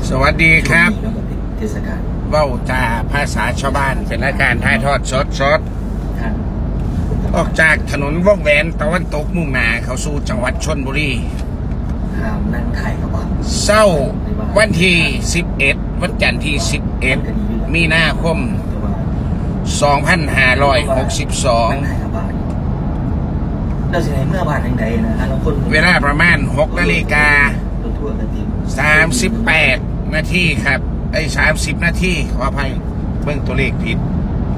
สวัสดีครับเทศกาลเว้าจาภาษาชาวบ้านเป็นรายการถ่ายทอดสดออกจากถนนวงแหวนตะวันตกมุ่งหน้าเข้าสู่จังหวัดชลบุรีห้ามนั่งถ่ายกระบะเช้าวันที่11วันจันทร์ที่11มีนาคม2562 นั่งถ่ายกระบะเราจะให้เมื่อบาทยังไงนะฮะเราคนเวลาประมาณ6 นาฬิกา 38 นาทีครับ30 นาทีขออภัยเบิ่งตัวเลขผิด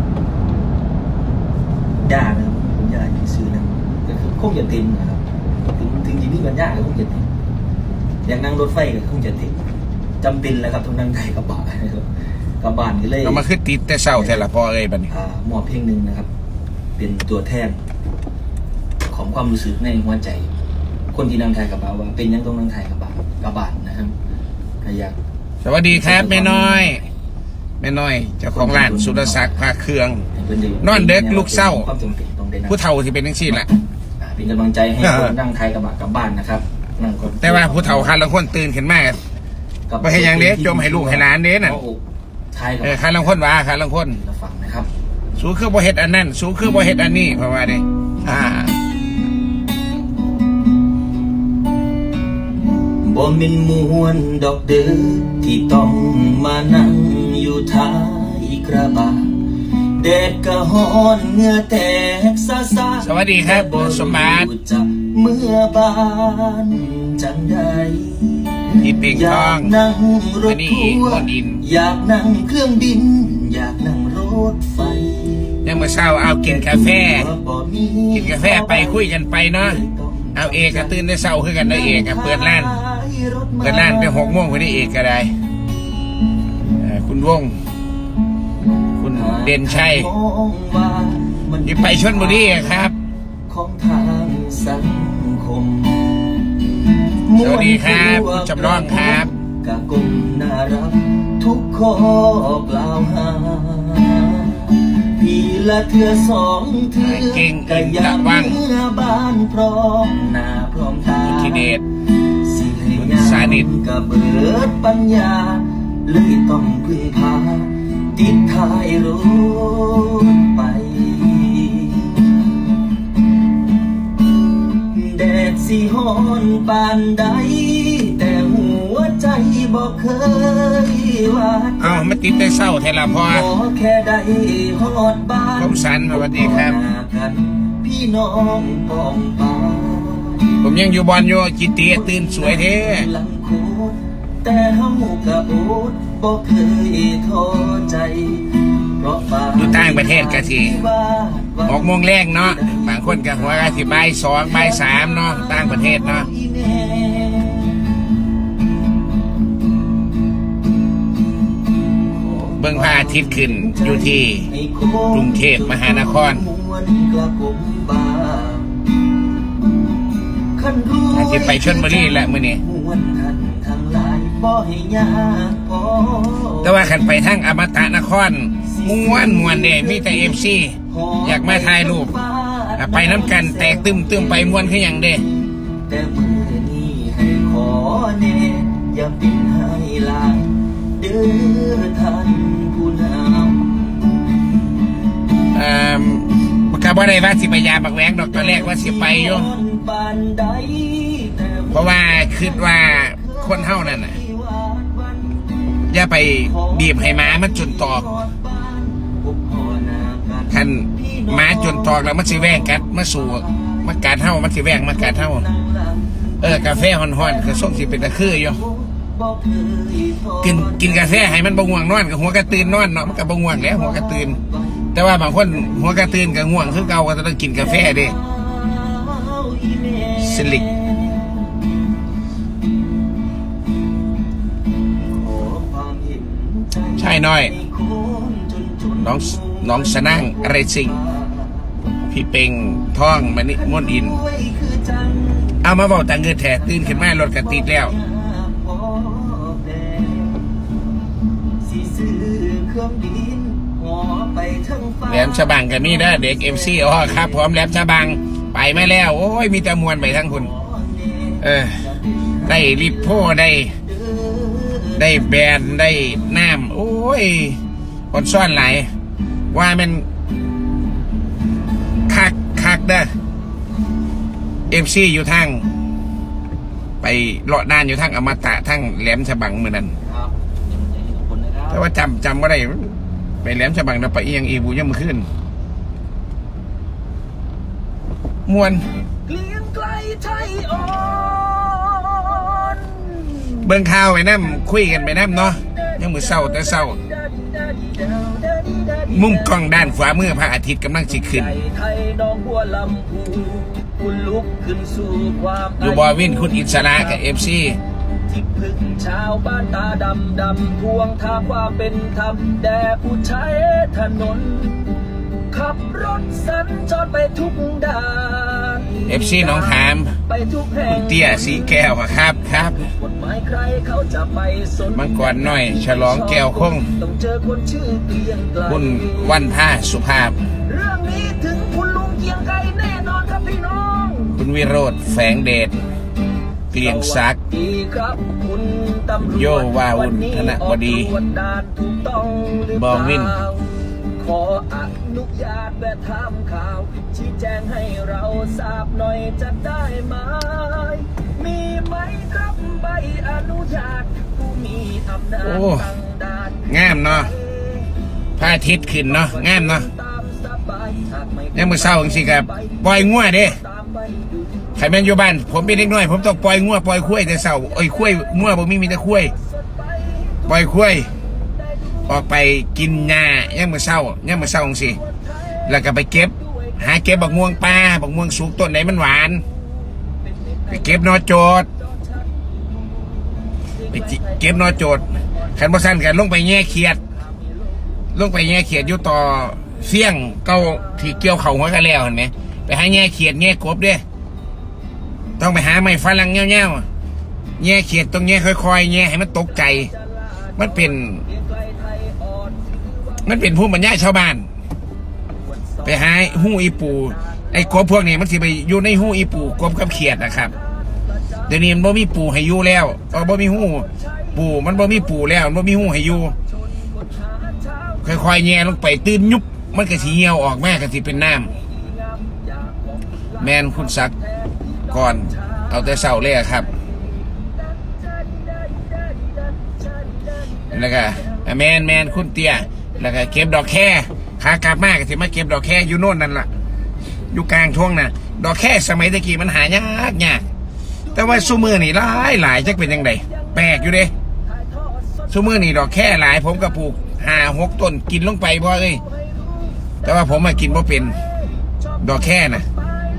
ยากนะครับผมยากที่ซื้อนะก็คือคงจะติดนะครับถึงที่นี่มันยากก็คงจะติดอย่างนั่งรถไฟก็คงจะติดจำเป็นแล้วครับต้องนั่งถ่ายกระบะนะครับกระบะนี่เลยเอามาขึ้นติดแต่เช้าแต่ละพอเลยบัดนี้หมอเพลงหนึ่งนะครับเป็นตัวแทนของความรู้สึกในหัวใจคนที่นั่งถ่ายกระบะว่าเป็นยังต้องนั่งถ่ายกระบะนะครับอยากสวัสดีครับแม่น้อยเจ้าของร้านสุรศักดิ์พาเครื่องนอนเด็กลูกเศร้าผู้เฒ่าที่เป็นทั้งสิ้นแหละเป็นกำลังใจให้คนนั่งถ่ายกระบะกลับบ้านนะครับแต่ว่าผู้เฒ่าคันละคนตื่นขึ้นมาไปให้ยังเด็กจมให้ลูกให้หลานเด็กน่ะคันละคนว่าคันละคนฟังนะครับสู้คือบ่เฮ็ดอันนั้นสู้คือบ่เฮ็ดอันนี้เพราะว่านี่บ่เป็นมวนดอกเดือที่ต้องมานั่งอยู่ท้ายกระบะแดดก็ฮ้อนเหงื่อแตกซาสวัสดีครับโบสมบัติเมื่อบานจังใดที่เป่งทองนั่งรถทัวร์อยากนั่งเครื่องบินอยากนั่งรถไฟยังมาเช้าเอากินกาแฟไปคุยกันไปเนาะเอาเอกตื่นได้เช้าคือกันได้เอกเปิดร้านไป6 โมงคนนี้เอกก็ได้คุณวงคุณเด่นชัยที่ไปชลบุรีครับของทางสังคมสวัสดีครับคุณจำลองครับกะกลน่ารักทุกข้อกล่าวหาพี่ละเทือ2 เทือเก่งก็อยากเมื่อบ้านพร้อมหน้าพร้อมตาทีเดชสานิทกะเบิดปัญญาเลยต้องพึ่งพาติดท้ายรถไปแดดสิฮ้อนปานใดแต่หัวใจบอกเคยว่ามาติดได้เศร้าแท้ละพ่อแค่ได้ฮอดบ้านผมสันสวัสดีครับพี่น้องปองปาผมยังอยู่บอลอยู่จิตเตียตื่นสวยเท่แต่เฮากะอดบ่เคยท้อใจอยู่ต่างประเทศก็สิ6 โมงแรกเนาะบางคนก็หัวก็สิบ่าย 2 บ่าย 3เนาะต่างประเทศเนาะเบิ่งพระอาทิตย์ขึ้นอยู่ที่กรุงเทพมหานครอาจจะไปชลบุรีแหละมื้อนี้แต่ว่าขันไปทางอมตะนครม้วนเด้มีแต่FCอยากมาถ่ายรูปไปน้ำกันแตกตึมไปม้วนคือหยังเด้แต่มื้อนี้ให้ขอแน่อย่าเป็นให้ลางเด้อท่านผู้นำก็บ่ได้ว่าสิไปยาบักแหวงดอกตอนแรกว่าสิไปอยู่เพราะว่าคิดว่าคนเฮานั่นน่ะอย่าไปบีบให้ม้ามันจนตอกคันม้าจนตอกแล้วมันสิแว่งกัดมาสู่มากัดเฮามันสิแว่งมากัดเฮากาแฟฮ้อนๆก็ส่งสิเป็นตะคืออยู่กินกาแฟให้มันบ่ง่วงนอนกับหัวกระตือนนอนเนาะมันก็บ่ง่วงแล้วหัวกระตือนแต่ว่าบางคนหัวกระตือนกับง่วงคือเก่าก็ต้องกินกาแฟเด้สลิกใช่น้อยน้องสนั่งอะไรสิ่งพี่เป่งท่องมานี่ม่วนอินเอามาบอกแต่เงินแถตื่นขึ้นมารถกระติดแล้วแหลมฉบังกับมีได้เด็กMCครับพร้อมแหลมฉบังไปมาแล้วโอ้ยมีแต่มวลไปทั้งคุณได้ริบโพได้ได้แบรนด์ได้น้ำโอ้ยคนซ่อนหลายว่ามันคักเด้อFCอยู่ทางไปเลาะนานอยู่ทางอมตะทางแหลมฉบังเหมือนนั้นแต่ว่าจำว่าได้ไปแหลมฉบังเราไปเอียงอีบูย่ำขึ้นมวนเบิ่งข่าวไปน้ำคุยกันไปน้ำเนาะยังมือเศร้าแต่เศร้ามุมกล้องด้านขวามือพระอาทิตย์กำลังสิขึ้นอยู่บอวินคุณอิสระกับFC ที่พึ่งชาวบ้านตาดำทวงท่าความเป็นธรรมแด่ผู้ใช้ถนนขับรถสัญจรไปทุกด้าน FC น้องถามคุณเตี้ยสีแก้วครับกฎหมายใครเขาจะไปสนมังกรน้อยฉลองแก้วคงต้องเจอคนชื่อเกียงไกรคุณวันท่าสุภาพเรื่องนี้ถึงคุณลุงเกียงไกรแน่นอนครับพี่น้องคุณวิโรธแฝงเดชเกลียงศักดิ์โยวาวุนธนบดีบอวินขออนุญาตแวะถามข่าวชี้แจงให้เราทราบหน่อยจะได้ไหมมีไหมครับใบอนุญาตผู้มีอำนาจตั้งด่านงามเนาะพระอาทิตย์ขึ้นเนาะงามเนาะยังมือเศร้าจริงๆครับปล่อยงัวเด้ใครแม่นอยู่บ้านผมเป็นเด็กน้อยผมต้องปล่อยงัวปล่อยคุ้ยแต่เศร้าไอ้คุ้ยงัวผมมีแต่คุ้ยปล่อยคุ้ยออกไปกินหญ้ายังมือเศร้าจริงๆแล้วก็ไปเก็บหาเก็บบักม่วงป่าบักม่วงสุกต้นไหนมันหวานไปเก็บนอโจดไปเก็บนอโจดขันบ่สั้นกันลงไปแง่เขียดอยู่ต่อเสี่ยงเก้าที่เกี่ยวเข่าหัวกันแล้วเห็นไหมไปหาแง่เขียดแง่กบด้วยต้องไปหาไม้ฝรั่งเงี้ยวแง่เขียดต้องแง่ค่อยๆแง่ให้มันตกใจมันเป็นผู้บรรยายชาวบ้านไปหาหู้อีปูไอ้กบพวกนี้มันสิไปอยู่ในหู้อีปูกบกับเขียดนะครับเดี๋ยวนี้มันบ่มีปูให้อยู่แล้วบ่มีหู้ปูมันบ่มีปูแล้วมันบ่มีหู้ให้อยู่ค่อยๆแง่ลงไปตื้นยุบมันก็สีเหี่ยวออกแม่ก็สิเป็นน้ำแมนคุณศักดิ์ก่อนเอาแต่เศร้าเลยครับแล้วก็แมนคุณเตี้ยแล้วก็เก็บดอกแค่ขากลับมากก็สิมาเก็บดอกแค่อยู่โน่นนั่นล่ะอยู่กลางทุ่งน่ะดอกแค่สมัยตะกี้มันหายากแต่ว่าซุมือนี่หลายจักเป็นยังไงแปลกอยู่เด้ซุมือนี่ดอกแค่หลายผมก็ปลูก5-6 ต้นกินลงไปพอเลยแต่ว่าผมมากินเพราะเป็นดอกแค่น่ะ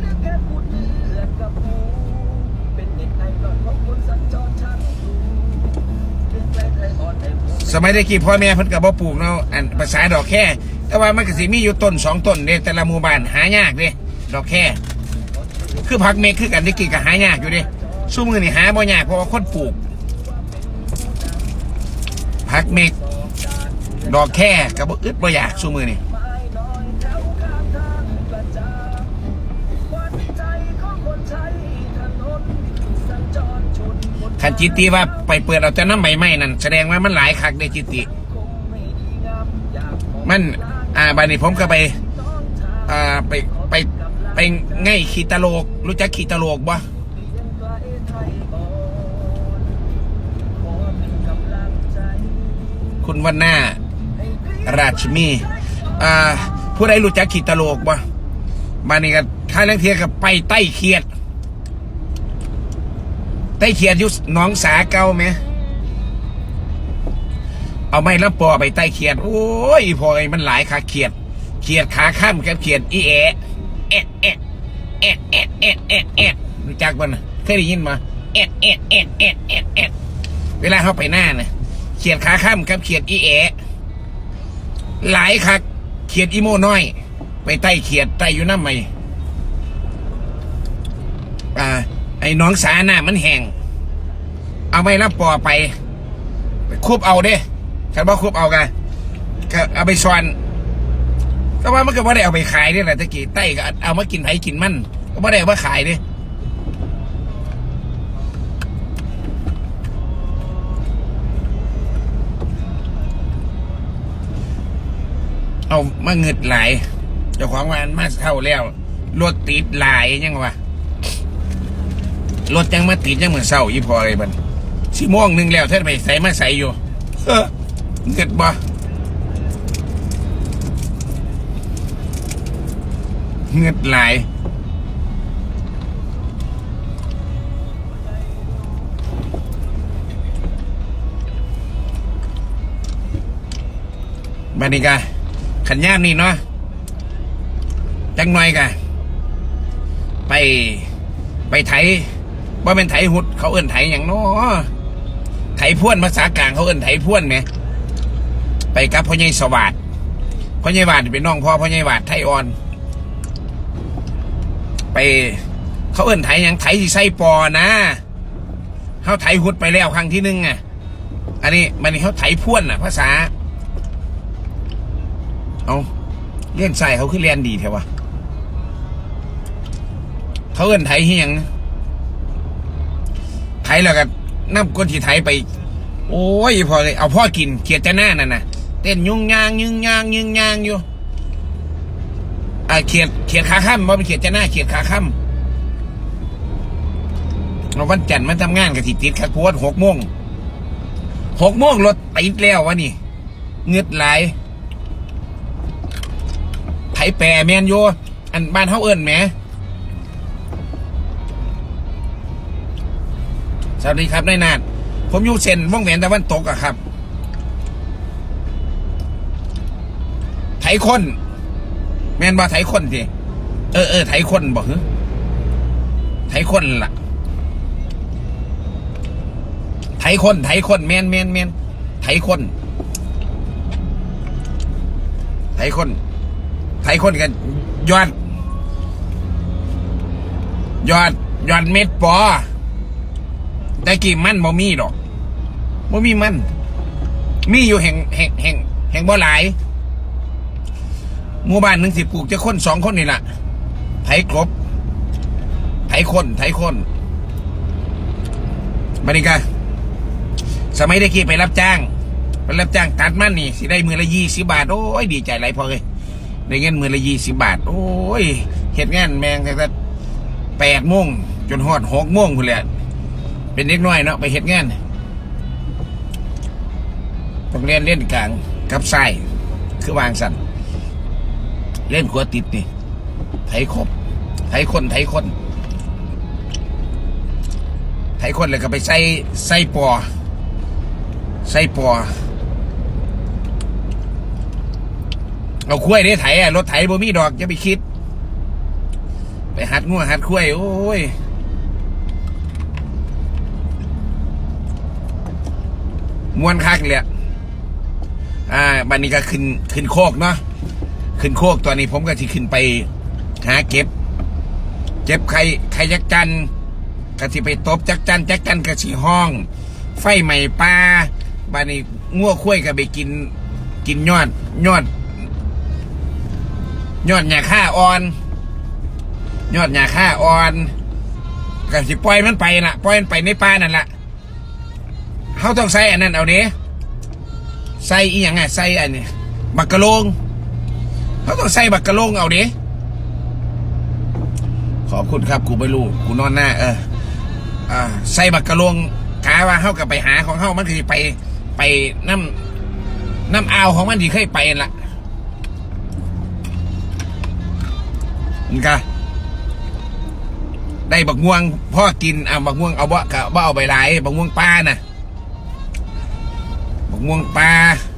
สมัยได้กี่พ่อแม่เพิ่นกับบ่ปลูกเนาะอันภาษาดอกแค่แต่ว่ามันก็สิมีอยู่ต้น2 ต้นเด้แต่ละหมู่บ้านหายากเด้ดอกแค่คือผักเมฆคือกันที่กี่ก็หายากอยู่เด้ซุมื้อนี่หาบ่ยากเพราะว่าคนปลูกผักเมฆดอกแค่ก็บ่อึดบ่อยากซุมื้อนี่ขันจิตติว่าไปเปิดเอาแต่น้ำใหม่ๆนั่นแสดงว่ามันหลายคักในจิตติมันบัดนี้ผมก็ไปง่ายขีตะโลกรู้จักขีตะโลกบ่คุณวันหน้าราชมีผู้ใดรู้จักขีตะโลกบ่บัดนี้ก็ท้ายเรื่องเทียกับไปใต้เขียดอยู่หนองสาเก่าไหมเอาไม้แล้วปอไปใต้เขียดโอ้ยพอไอ้มันหลายขาเขียดขาข้ามกับเขียดอีแอะรู้จักบ้างเคยได้ยินมาเวลาเข้าไปหน้านะเขียดขาข้ามกับเขียดอีแอะหลายขาเขียดอีโม่น้อยไปใต้เขียดใต้อยู่น้ำไหมไอ้น้องสาหน้ามันแห้งเอาไม่รับปอไปคุบเอาเด้ฉันบอกคุบเอากันก็เอาไปซ้อนก็ว่ามันก็ไม่ได้เอาไปขายนี่แหละตะกี้ใต้ก็เอามากินไผ่กินมันก็ไม่ได้เอามาขายเด้มาเงิดหลายเจ้าของวันมาเท่าแล้วรถติดหลายยังวะรถยังมาติดยังเหมือนเศร้าอีพอเลยบัน1:00 แล้วท่านไปใส่มาใส่อยู่เงิดบ่เงิดหลายบัดนี้กะขันย่ามนี่เนาะจังหน่อยกะไปไถว่าเป็นไถหุดเขาเอิ้นไถอย่างเนาะไถพ่วนภาษากลางเขาเอิ้นไถพ่วนไหมไปกับพ่อใหญ่สวัสดิ์พ่อใหญ่วาดเป็นน้องพ่อใหญ่วาดไทยอ่อนไปเขาเอิ้นไถอย่างไถที่ไส้ปอนะเขาไถหุดไปแล้วครั้งที่ 1อ่ะอันนี้มันเขาไถพ่วนอ่ะภาษาเอาเลี้ยนใส่เขาคือเรียนดีเถอะวะเขาเอิ้นไถเฮียงไถแล้วก็น้ำก้นที่ไถไปโอ้ยพอเลยเอาพ่อกินเขียดจะหน้านั่นน่ะเต้นยุ่งยางอยู่เขียดขาค่ำว่าเป็นเขียดจะหน้าเขียดขาค่ำเราวันจันทร์มันทำงานกับที่ติดขัดโพส6 โมงรถติดแล้ววะนี่เงือดไหลไถแปรแมนโยอันบ้านเขาเอิ้นแหมสวัสดีครับนายนาฏผมอยู่เส้นวงแหวนตะวันตกอะครับไถคนแมนบ่ไถคนทีไถคนบอกเหรอไถคนล่ะไถคนแมนไถคนกันยอดเม็ดปอแต่กี่มันบ่มีดอกบ่มีมันมีอยู่แห่งบ่หลายหมู่บ้าน1 10ปลูกจะคน2 คนนี่แหละไถกรบไถคนบัดนี้กะสมัยได้กี่ไปรับจ้างตัดมันนี่สิได้มื้อละ20 บาทโอ้ยดีใจหลายพอเลยได้เงินมื้อละ20 บาทโอ้ยเฮ็ดงานแมงตั้งแต่8 โมงจนฮอด6 โมงพุ่นแหละเป็นเด็กน้อยเนาะไปเฮ็ดงานต้องเล่นกลางกับไส้คือวางสั่นเล่นขวดติดนี่ไถคนเลยก็ไปใส่ปอเอาคุ้ยได้ไถรถไถบ่มีดอกจะไปคิดไปหัดงัวหัดคุ้ยโอ้ยมวนคักเลยบันนี้ก็ขึ้นโคกเนาะขึ้นโคกตัวนี้ผมก็ที่ขึ้นไปหาเก็บใครจักจันก็ที่ไปตบจักจันก็สีห้องไฟใหม่ปลาบันนี้งัวคุ้ยก็ไปกินยอดหญ้าค่าอ่อนก็สิปล่อยมันไปน่ะปล่อยมันไปในป่านั่นแหละเขาต้องใส่อันนั้นเอาเนี้ยใส่อีหยังไงใส่อันนี้บักกะโลงเขาต้องใส่บักกะโลงเอาเนี้ยขอบคุณครับกูไม่รู้กูนอนหน้าใส่บักกะโลงกาว่าเขากับไปหาของเขามันคือไปน้ำอ่าวของมันที่เคยไปละนี่กะได้บักม่วงพ่อกินบักม่วงเอาบ่เอาไปหลายบักม่วงปลาน่ะบักม่วงปลา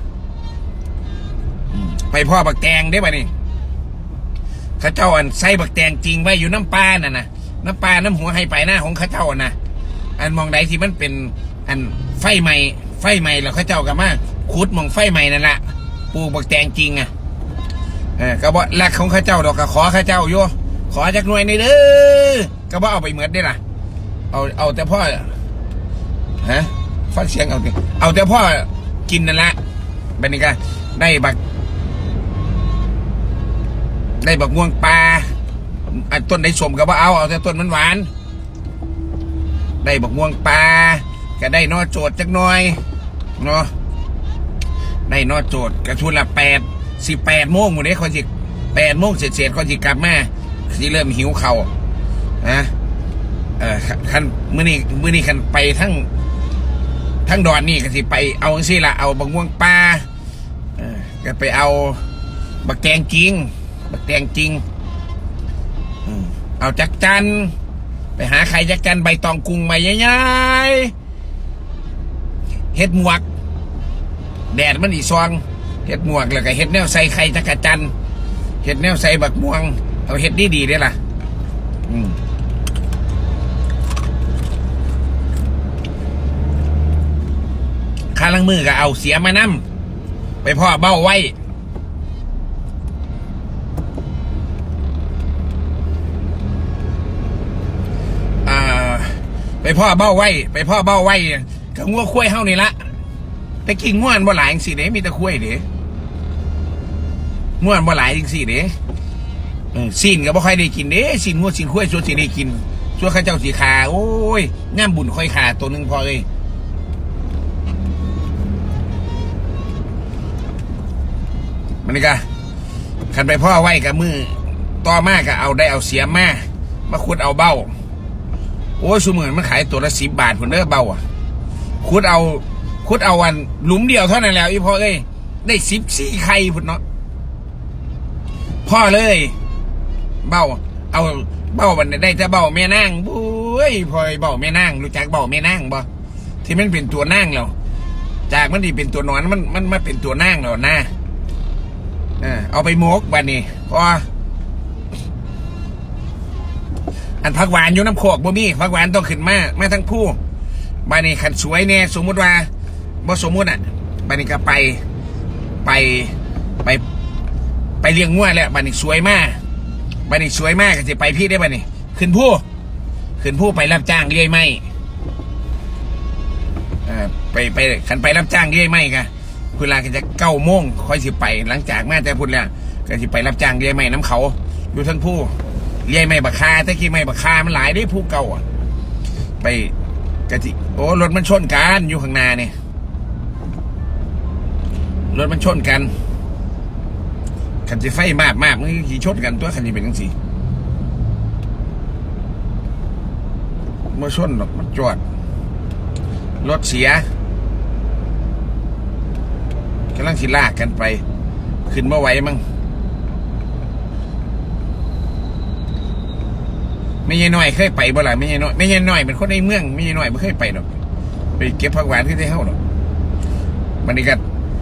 ไปพ่อบักแตงได้ป่ะนี่ข้าเจ้าอันใส่บักแตงจริงไว้อยู่น้ำปลาน่ะนะน้ำปลาน้ำหัวให้ไปหน้าของข้าเจ้าน่ะอันมองใดที่มันเป็นอันไฟใหม่แล้วข้าเจ้ากับมาขุดมองไฟใหม่นั่นแหละปลูกบักแตงจริงก็บอกหลักของข้าเจ้าดอกก็ขอข้าเจ้าโยขอจากหน่วยในเด้อก็บอกเอาไปเหมือนได้ล่ะเอาแต่พ่อฟังเสียงเอาแต่พ่อกินนั่นแหละเป็นนี่ก็ได้บักม่วงปลาต้นได้สมก็บ่เอาแต่ต้นมันหวานได้บักม่วงปลาก็ได้นอโจดจักหน่อยเนาะได้นอโจดกระทุนละ8 18 โมงหมดเลยคนสิ8 โมงเสร็จคนสิกลับมาสิเริ่มหิวเข่านะคันมื้อนี้คันไปทั้งดอนนี่ก็สิไปเอาสิละเอาบักม่วงปลาก็ไปเอาบักแตงจริงเอาจักจันไปหาไข่จักจันใบตองกุ้งใบใหญ่ๆเฮ็ดหมวกแดดมันอีซองเฮ็ดหมวกแล้วก็เฮ็ดแนวใส่ไข่จักจันเฮ็ดแนวใส่บักม่วงเอาเฮ็ดดีๆได้ล่ะข้าลังมือก็เอาเสียมานั่มไปพ่อเบ้าไว้ไปพ่อเบ้าไว้กับงัวคุ้ยเฮานี่ละแต่กินง่วนบ่หลายจริงสิเด้มีแต่คุ้ยเด้ง่วนบ่หลายจริงสิเด้ซีนก็บ่ค่อยได้กินเด้ซีนงัวซีนคุ้ยส่วนสิได้กินส่วนข้าเจ้าสีขาโอ้ยง่ามบุญค่อยขาตัวนึงพอเลยมันนี่ก็ขันไปพ่อไว้กับมือต่อมาก็เอาเสียมาขุดเอาเบ้าโอ้ยสมือนมันขายตัวละ10 บาทผลเด้อเบ้าขุดเอาวันหลุมเดียวเท่านั้นแล้วอีพ่อเอ้ยได้14 ไข่ผลเนาะพ่อเลยเบ้าเอาเบ้ามันได้แต่เบ้าแม่นางบุ้ยพ่อเบ้าแม่นางรู้จักเบ้าแม่นางบ่ที่มันเป็นตัวนางแล้วจากมันที่เป็นตัวนอนมันเป็นตัวนางแล้วนะเอาไปโมกบัดนี้พออันผักหวานอยู่น้ำโขกบ่มีผักหวานต้องขึ้นมาทั้งผู้บัดนี้ขันสวยเนี่ยสมมุติว่าบ่สมมุติบัดนี้ก็ไปเลี้ยงงัวแล้วบัดนี้สวยมากก็จะไปพี่ได้บัดนี้ขึ้นผู้ไปรับจ้างเลี้ยไม้ไปขันไปรับจ้างเลี้ยไม้กันเวลาก็จะ9 โมงค่อยสิไปหลังจากแม่แต่พูดแล้วก็สิไปรับจ้างเลี้ยไม้น้ำเขาอยู่ทั้งผู้เลี้ยไม้บักคาแต่กี้ไม้บักคามันหลายได้ผู้เก่าไปกะทิโอ้รถมันชนกันอยู่ข้างหน้าเนี่ยรถมันชนกันขันจะไฟมากมันขี่ชนกันตัวขันจะเป็นยังสิเมื่อชนหรอกมันจอดรถเสียกำลังสิลากกันไปขึ้นมาไหวมั้งไม่ใช่น้อยเคยไปบ่ล่ะไม่ใช่น้อยเป็นคนในเมืองไม่ใช่น้อยไม่เคยไปหรอกไปเก็บผักหวานที่ได้เท่าหรอกมันนี่ก็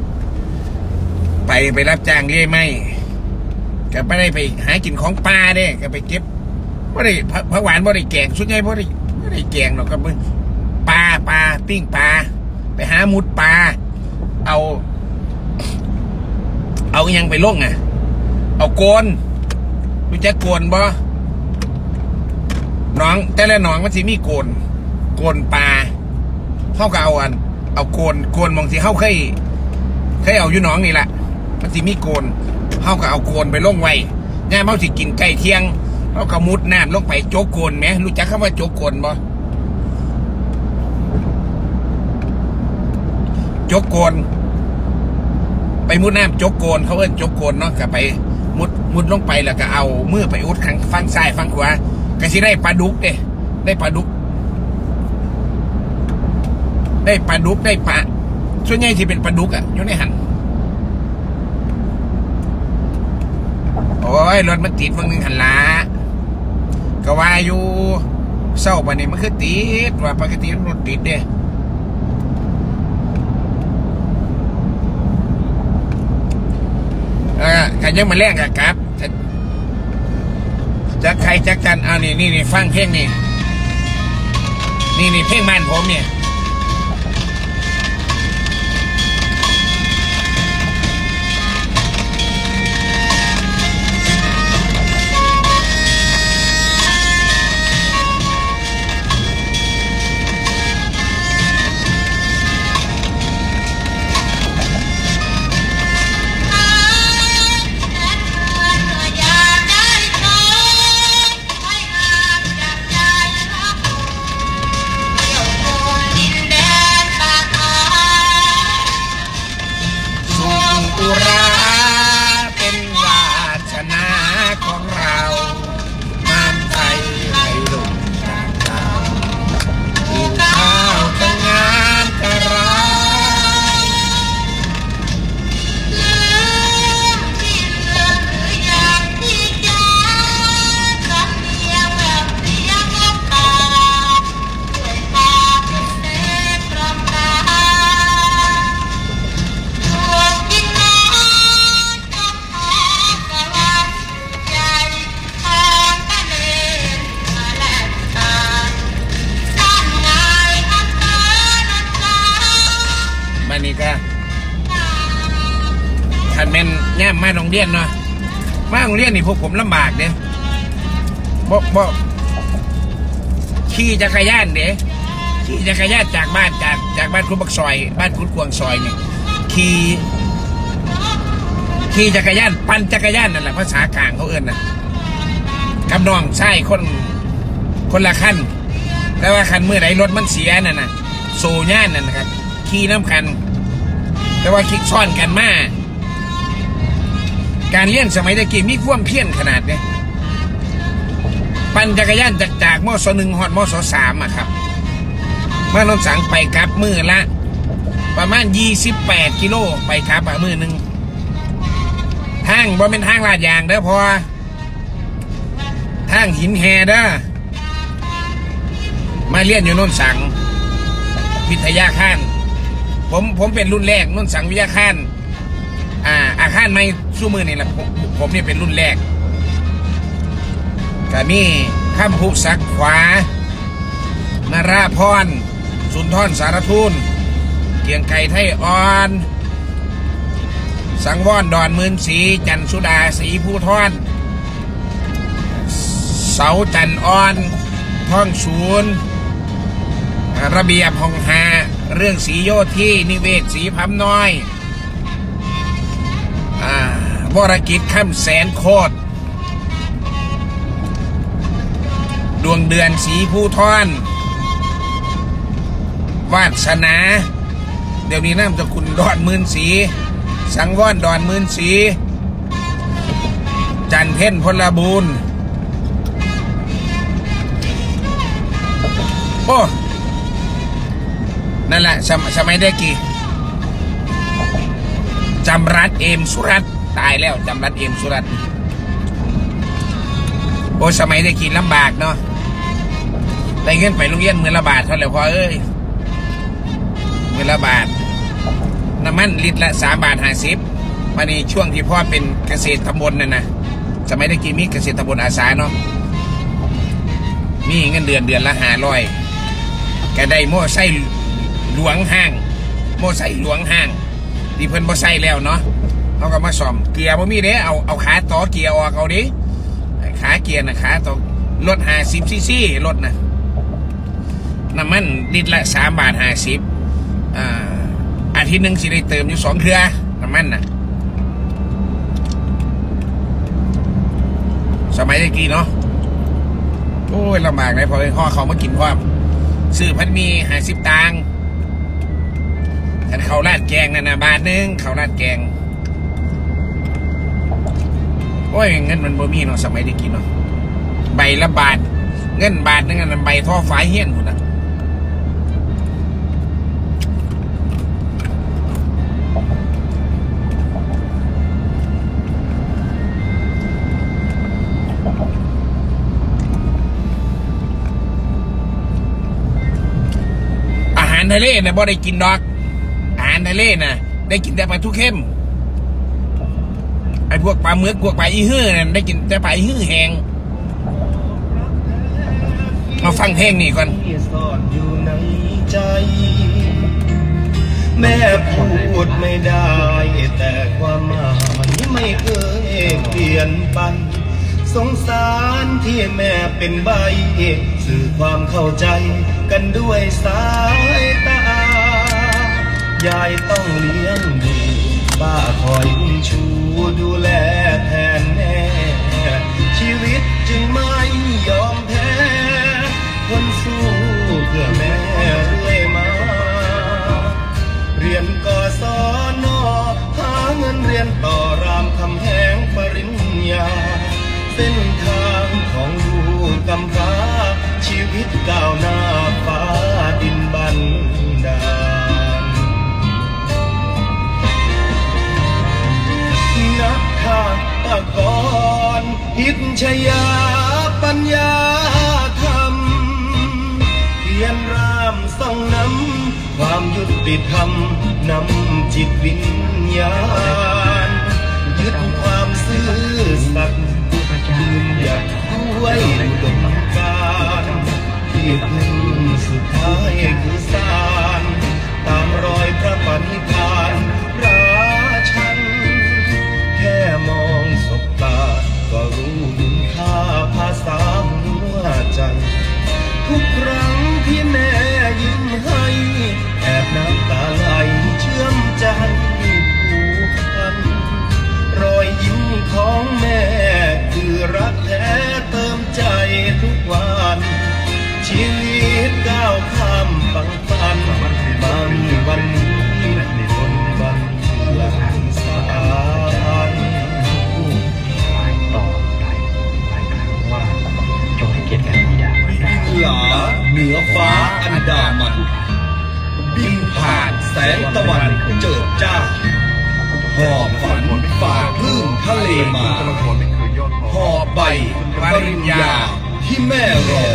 ไปรับจ้างเลี้ยไม้ก็ไม่ได้ไปหากินของปลาเด้ก็ไปเก็บไม่ได้ผักหวานไม่ได้แกงสุดใหญ่ไม่ได้แกงหรอกก็ปลาปิ้งปลาไปหามุดปลาเอายังไปล่งเอาโกนรู้จักโกนบ่น้องแต่ละน้องมันสิมีโกนปลาเข้ากับเอาโกนมองสิเข้าเคยเอาอยู่น้องนี่แหละมันสิมีโกนเข้ากับเอาโกนไปล่งไว้ง่ายเขาสิกินไก่เที่ยงเขาก็มุดน้ำลงไปโจกโกนไหมรู้จักคำว่าโจกโกนบ่โจกโกนไปมุดน้ำโจกโกนเขาเอิ้นโจกโกนเนาะก็ไปมุดลงไปแล้วก็เอามือไปอุดข้างฝั่งซ้ายฝั่งขวาก็สิได้ปลาดุกได้ปลาดุกได้ปลาส่วนใหญ่ที่เป็นปลาดุกอยู่ในหันโอ้ยรถมันติดฝั่งนึงหันละก็ว่าอยู่เศร้าปะเนี่ยมันคือติดว่าปกติรถติดเด้กันยังมาแลกกับจะใครจะกันเอานี่ฟังเพลงนี่เพลงบ้านผมเนี่ยเก็ท่านแม่นแง่มาโรงเรียนเนาะมาโรงเรียนนี่พวกผมลำบากเด้บ่ขี่จักรยานเด้ขี่จักรยานจากบ้านคุณบักซอยบ้านคุณกวงซอยนี่ขี่จักรยานปั่นจักรยานนั่นแหละภาษากลางเขาเอิ้นนะกับน้องใช่คนละขั้นแต่ว่าคันเมื่อไหร่รถมันเสียนั่นนะโซย่านนั่นนะครับขี่น้ำคันแต่ว่าคิดซ่อนกันมาการเลี้ยงสมัยตะกี้มีความเพี้ยนขนาดนี้ปั่นจักรยานจากมศ.1 ฮอดมศ.3อะครับมาโนนสังไปกลับมือละประมาณ28 กิโลไปกลับมือหนึ่งทางบ่เป็นทางลาดยางเด้อพอทางหินแฮเด้อมาเรียนอยู่โนนสังวิทยาคารผมเป็นรุ่นแรกโนนสังวิทยาคารอาคารไม่สู้มือนี่แหละผมนี่เป็นรุ่นแรกก็มีข้ามภูสักขวานาราพรสุนทรสารทูลเกียงไก่ไทยอ่อนสังวรดอนหมื่นศรีจันสุดาศรีภูทรเสาจันอ่อนท่องศูนย์ระเบียบห้องหาเรื่องสีโยธีนิเวศสีพัมน้อยวรกิจข้ามแสนโคตรดวงเดือนสีภูทรวาสนาเดี๋ยวนี้น้ำจะคุณดอนหมื่นศรีสังวรดอนหมื่นศรีจันเพ่นพลบูรณ์โอ้นั่นแหละสมัยเด็กกี่จำรัดเอมสุรัตตายแล้วจำรัดเอมสุรัตโอ้สมัยได้กินลำบากเนาะได้เงินไปโรงเรียนมื้อละบาทเท่าไหร่พอเอ้ยมื้อละบาทน้ำมันลิตรละ3.50 วันนี้ช่วงที่พ่อเป็นเกษตรตำบลนั่นนะสมัยได้กินมีเกษตรตำบลอาสาเนาะมีเงินเดือนละ500ก็ได้โม่ไส้หลวงห้างโม่ไส้หลวงห้างที่เพิ่นบ่ใส่แล้วเนาะเขาก็มาซ่อมเกียร์บ่มีเด้เอาขาต่อเกียร์ออกเอาดิขาเกียร์นะขาต่อรถ50 ซีซีรถนะน้ำมันลิตรละ3.50 อาทิตย์หนึ่งสิได้เติมอยู่2 เครือน้ำมันนะสมัยตะกี้เนาะโอ้ยลำบากเลยพอไปห่อเขามากินความซื้อพันมี50 ตังค์แต่เขาราดแกงนั่นนะ1 บาทเขาราดแกงโอ้ยเงินมันบ่มีเนาะสมัยตะกี้เนาะใบละบาทเงิน1 บาทนั่นใบท่อฝายเฮี้ยนคุณนะอาหารทะเลนะบ่ได้กินดอกอาหารทะเลนะได้กินแต่ปลาทูเข้มไอ้พวกปลาหมึกพวกปลาอีฮื้อนั่นได้กินแต่ปลาอีฮื้อแห้งมาฟังเพลงนี่ก่อนซ่อนอยู่ในใจแม่พูดไม่ได้แต่ความหมายไม่เคยเปลี่ยนไปสงสารที่แม่เป็นใบสื่อความเข้าใจกันด้วยสายตายายต้องเลี้ยงดูป้าคอยอุ้มชูดูแลแทนแม่ชีวิตจึงไม่ยอมแพ้คนสู้เพื่อแม่เรื่อยมาเรียนกศน.หาเงินเรียนต่อรามคำแหงปริญญาเส้นทางของลูกกำพร้าชีวิตก้าวหน้าฟ้าดินบันดาลนักฆ่าตะกรพิชยาปัญญาธรรมเขียนรามส่องน้ำความยุติธรรมนำจิตวิญญาณยึดความซื่อสัตย์ยืนหยัดด้วยอุดมการณ์ที่พึ่งสุดท้ายคือสารตามรอยพระปณิธานงตะวันเจิดจ้าหอบฝันฝ่าคลื่นทะเลมาหอบใบปริญญาที่แม่รอ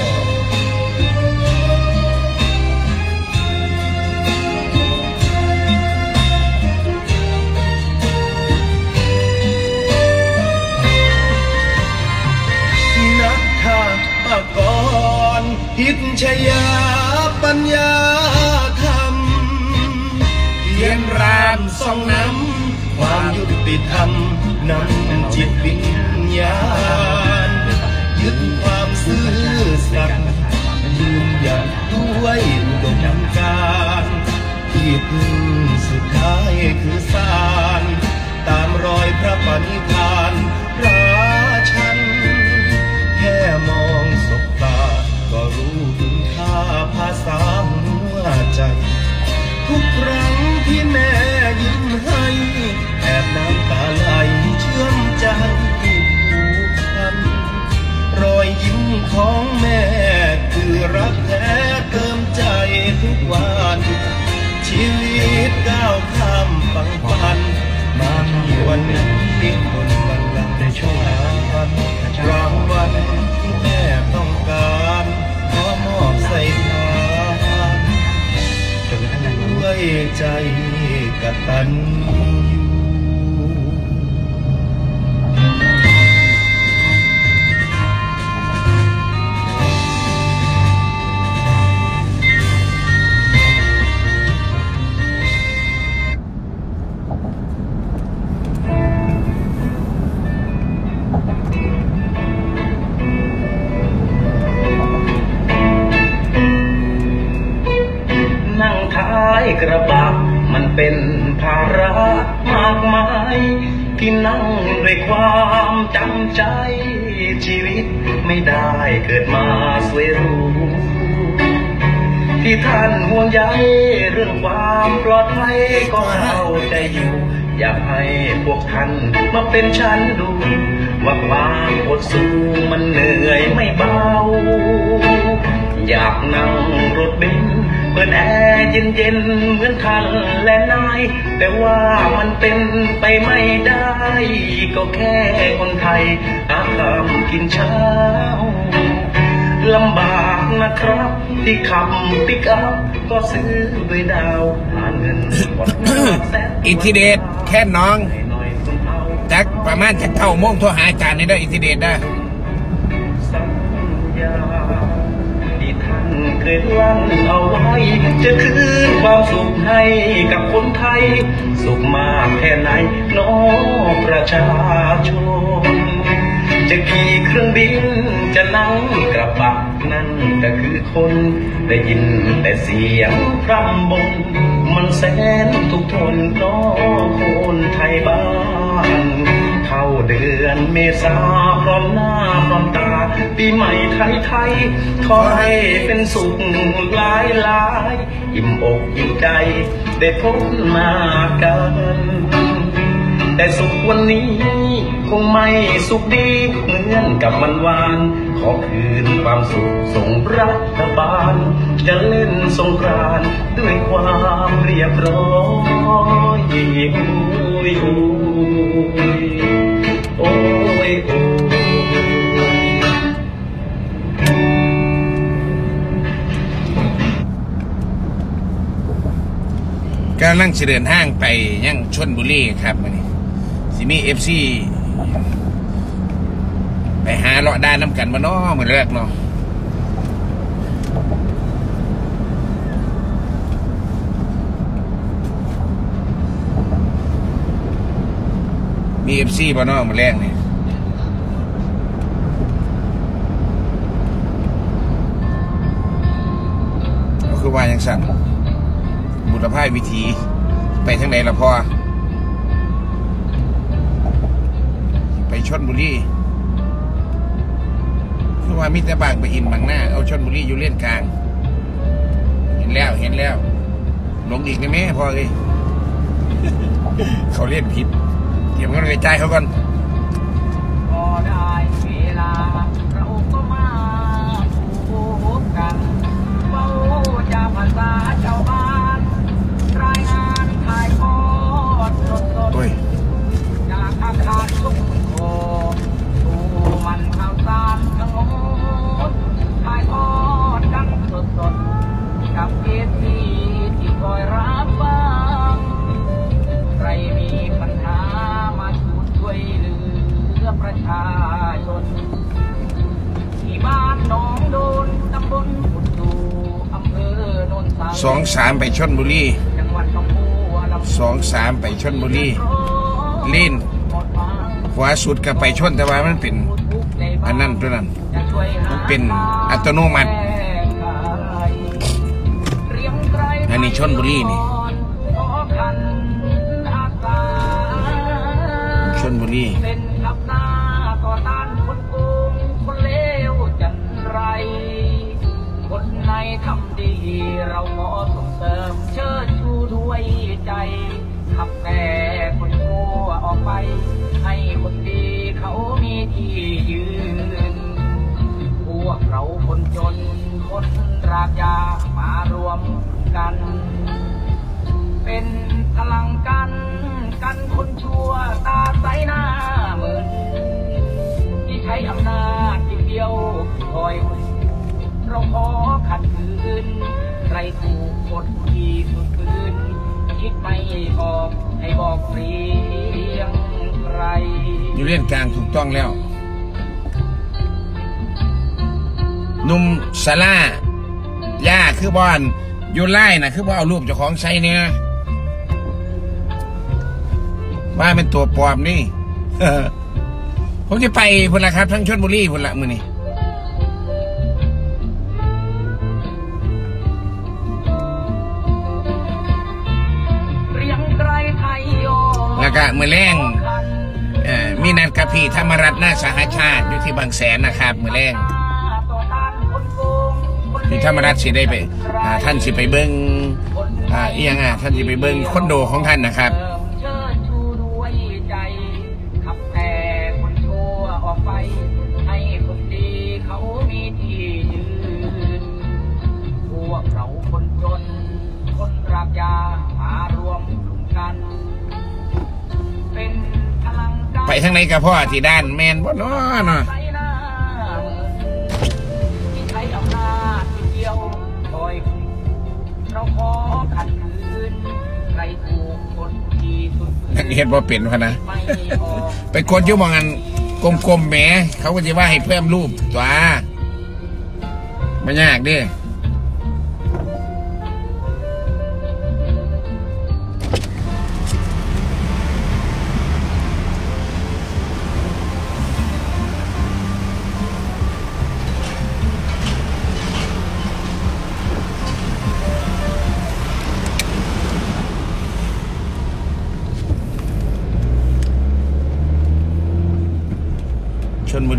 นักข่าวปกรณ์พิชยาปัญญาธรรมเขียนรามส่องน้ำความยุติธรรมนำจิตวิญญาณยึดความซื่อสัตย์ยืนหยัดด้วยอุดมการณ์ที่พึ่งสุดท้ายคือสารตามรอยพระปณิธานราชันแค่มองสบตาก็รู้ถึงค่าภาษาหัวใจทุกครั้งที่แม่ยิ้มให้แอบน้ำตาไหลเชื่อมใจผูกพันรอยยิ้มของแม่คือรักแท้เติมใจทุกวันชีวิตก้าวข้ามฝังฝันมามีวันนี้คนบัลลังก์ได้ชมรางวัลที่แม่ต้องการขอมอบใส่ทานด้วยใจกตัญญูนั่งท้ายกระบะมันเป็นภาระมากมายที่นั่งด้วยความจำใจชีวิตไม่ได้เกิดมาสวยหรูที่ท่านห่วงใยเรื่องความปลอดภัยก็เข้าใจอยู่อยากให้พวกท่านมาเป็นฉันดูว่าความอดสู้มันเหนื่อยไม่เบาอยากนั่งรถเบนซ์เปิดแอร์เย็นๆเหมือนท่านและนายแต่ว่ามันเป็นไปไม่ได้ก็แค่คนไทยหาข้าวกินเช้าลำบากนะครับที่ขับปิกอัพก็ซื้อด้วยดาวหาเงินหมดอิทธิเดชแค่น้องจักประมาณจะ9 โมงโทรหาอาจารย์นี่ได้อิทธิเดชได้สัญญาที่ท่านเคยลั่นเอาไว้จะคืนความสุขให้กับคนไทยสุขมากแค่ไหนน้องประชาชนจะขี่เครื่องบินจะนั่งกระบะนั่นก็คือคนได้ยินแต่เสียงพร่ำบ่นมันแสนทุกข์ทนน้องคนไทยบ้านเข้าเดือนเมษาพร้อมหน้าพร้อมตาปีใหม่ไทยขอให้เป็นสุขหลายอิ่มอกอิ่มใจได้พบมากันแต่สุขวันนี้คงไม่สุขดีเหมือนกับวันวานขอคืนความสุขส่งรัฐบาลจะเล่นสงกรานต์ด้วยความเรียบร้อยโอ้ยกำลังเดินห้างไปยังชลบุรีครับวันนี้สิมีFCไปหาเลาะด้านน้ำกันมาเนาะเหมือนแรกเนาะมี FC มาเนาะเหมือนแรกเนี่ยก็คือว่ายังสั่นบุรพายวิธีไปทางไหนละพ่อไปชลบุรีคือว่ามิตรบางไปอินบางหน้าเอาชลบุรีอยู่เล่นกลางเห็นแล้วลงอีกได้ไหมพ่อเลย เขาเล่นผิดเดี๋ยวมันกระจายเขาก่อนก็ได้เวลาเราก็มาพบกันเมาจากภาษาชาวบ้านรายงาน 23ไปชลบุรี23ไปชลบุรีเล่นขวาสุดก็ไปชนแต่ว่ามันเป็นอันนั้นตัวนั้นมันเป็นอัตโนมัติอันนี้ชลบุรีนี่ชลบุรีคนในทำดีเราขอส่งเสริมเชิดชูด้วยใจขับแต่คนชั่วออกไปให้คนดีเขามีที่ยืนพวกเราคนจนคนรากหญ้ามารวมกันเป็นพลังกันคนชั่วตาใสหน้ามึนที่ใช้อำนาจที่เดียวคอยเราขอขัดขืนใครถูกกดขี่สุดคืนคิดไม่ออกให้บอกเสียงใครอยู่เล่นกลางถูกต้องแล้วนุ่มซาร่าย่าคือบอนอยู่ไล่นะคือว่าเอารูปเจ้าของใส่เนี่ยว่าเป็นตัวปลอมนี่ ผมจะไปพุ่นละครับทั้งชลบุรีพุ่นละมือนี่แล้วก็มือแรงมีนัดกับพี่ธรรมรัตน์หน้าสหชาติอยู่ที่บางแสนนะครับมือแรงพี่ธรรมรัตน์สิได้ไปท่านสิไปเบิ้งเอียงท่านสิไปเบิ้งคอนโดของท่านนะครับให้คนดีเขามีที่ยืนพวกเราคนจนคนรากหญ้ามารวมกลุ่มกันเป็นพลังไปทางไหนกับพ่อที่ด้านแมนบ่เนาะที่ใช้อำนาจที่เดียวคอยเราขอขัดขืนใครถูกกดขี่สุดนักเรียนบ่เป็นพะนะไปกดยุ่งมองกันกลมๆแหมเขาก็จะว่าให้เพิ่มรูปตัวไม่ยากดิชลบุ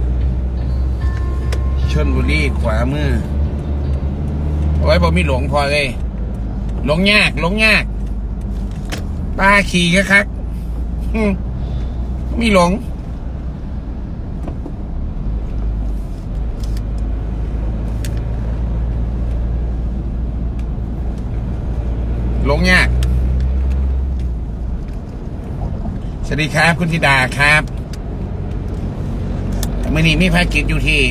รีขวามือเอาไว้บอกมีหลงพอเลยหลงยากป้าขี่คักมีหลงยากสวัสดีครับคุณธิดาครับมื่อนี้มีภารกิจอยู่ที่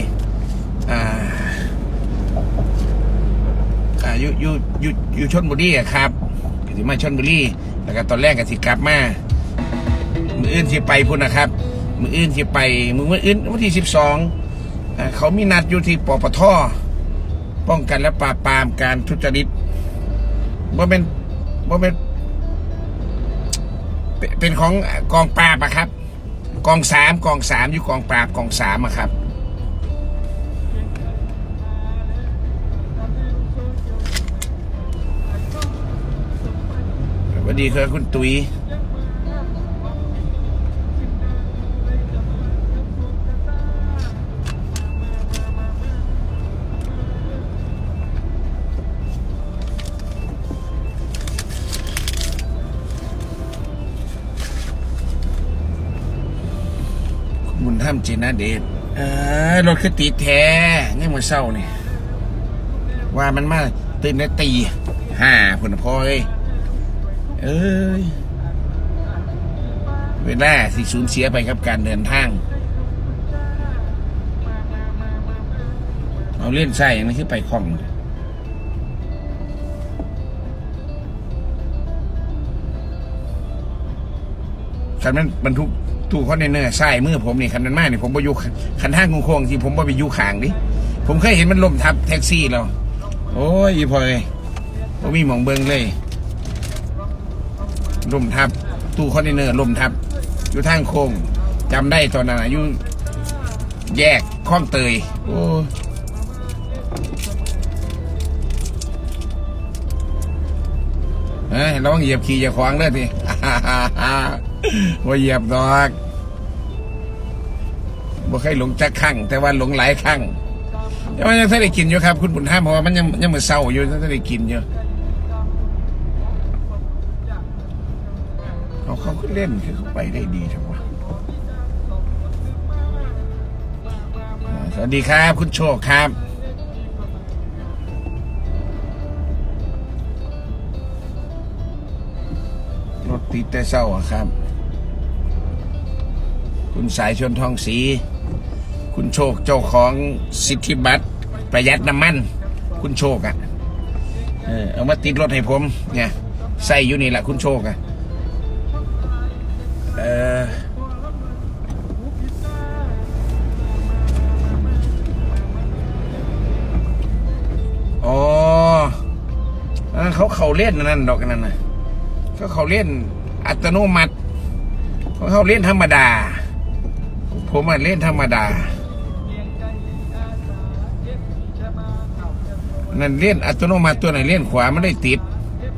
อยู่ชลบุรีครับที่มาชลบุรีแล้วก็ตอนแรกก็สิกลับมามืออื่นสิไปพุ่นนะครับมืออื่นสิไปมืออื่นวันที่12เขามีนัดอยู่ที่ปปท.ป้องกันและปราบปรามการทุจริตว่าเป็นของกองปราบอะครับกอง3อยู่กองปราบกอง3อะครับสวัสดีครับคุณตุ๋ยบุญธรรมจินเดชรถคือตีแท้นี่มือเศร้านี่ว่ามันมาตื่นได้ตี5 ผลพอเลยเวลาที่สูญเสียไปกับการเดินทางเอาเล่นใส่อย่างนี้คือไปคล่องคันมันบรรทุกตู้คอนเทนเนอร์ใส่มือผมนี่คันนั้นมากนี่ผมไปอยู่คันทางโค้งๆที่ผมไปอยู่ข้างดิผมเคยเห็นมันล้มทับแท็กซี่เราโอ้ยอีพอเลยบ่มีหม่องเบิ่งเลยล่มทับตู้คอนเทนเนอร์ล่มทับอยู่ทางโค้งจำได้ตอนนั้นอยู่แยกคลองเตยโอ้ระวังเหยียบขี่อย่าขวางเลยทีว่าเหยียบดอกบ่เคยหลงจักครั้งแต่ว่าหลงหลายครั้งแต่ว่ายังได้กินอยู่ครับคุณบุญธรรมเพราะว่ามันยังมือเศร้าอยู่ยังได้กินอยู่เขาเล่นคือเขาไปได้ดีจังวะสวัสดีครับคุณโชคครับรถติดแต่เศร้าครับคุณสายชนทองศรีคุณโชคเจ้าของสิทธิบัตรประหยัดน้ำมันคุณโชคเอามาติดรถให้ผมเนี่ยใส่อยู่นี่แหละคุณโชคอ๋อเขาเล่นนั่นดอกนั่นนะเขาเล่นอัตโนมัติเขาเล่นธรรมดาผมเล่นธรรมดานั่นเล่นอัตโนมัติตัวไหนเล่นขวาไม่ได้ติด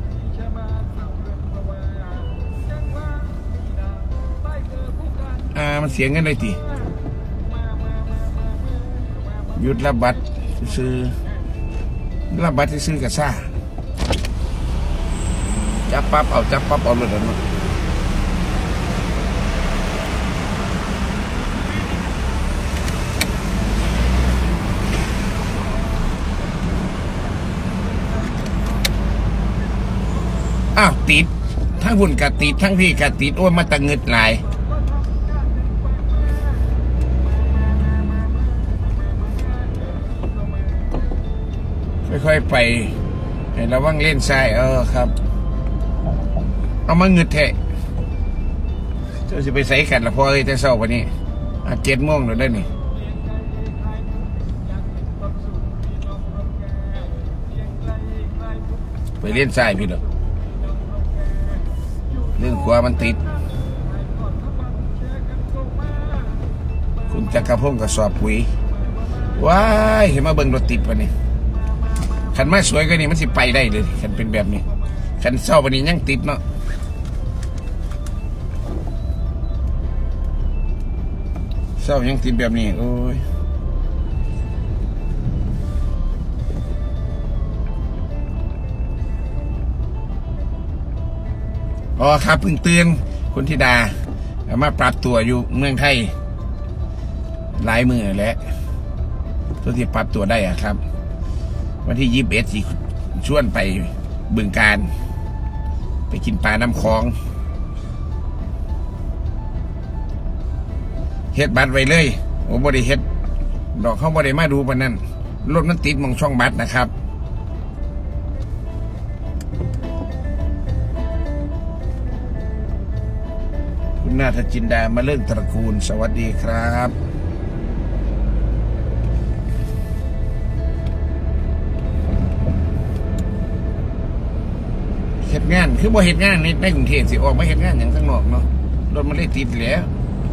มันเสียงกันเลยทีหยุดรับบัตรซื้อรับบัตรซื้อกระซ่าจับปั๊บเอาเลยนะอ้าวติดทั้งหุ่นกะติดทั้งพี่กะติดโอ้ยมาตะเงิดหลายค่อยๆไประวังเล่นทรายครับเอามาเงิดแทะจะไปใส่กันละพอแต่เช้าวันนี้7 โมงแล้วได้นี่ไปเล่นทรายพี่เด้อเรื่องขวามันติดคุณจักรพงศ์กระสอบปุ๋ยว้ายเห็นมาเบิ่งรถติดวันนี้ขันมาสวยก็นี่มันสิไปได้เลยขันเป็นแบบนี้ขันเศร้าวันนี้ยังติดเนาะเศร้ายังติดแบบนี้โอ้ยอ๋อครับเพิ่งเตือนคุณธิดามาปรับตัวอยู่เมืองไทยหลายมือแล้วตัวที่ปรับตัวได้ครับวันที่21สิชวนไปบึงการไปกินปลาน้ำคลองเฮ็ดบัตรไว้เลยโอ้บ่ได้เฮ็ดดอกเขาบ่ได้มาดูปานนั้นรถมันติดมองช่องบัตรนะครับคุณนาถจินดามาเลิกตระกูลสวัสดีครับเฮ็ดงานคือบ่เฮ็ดงานในกรุงเทพสิออกมาเฮ็ดงานอย่างข้างนอกเนาะรถมันเลยติดแล้ว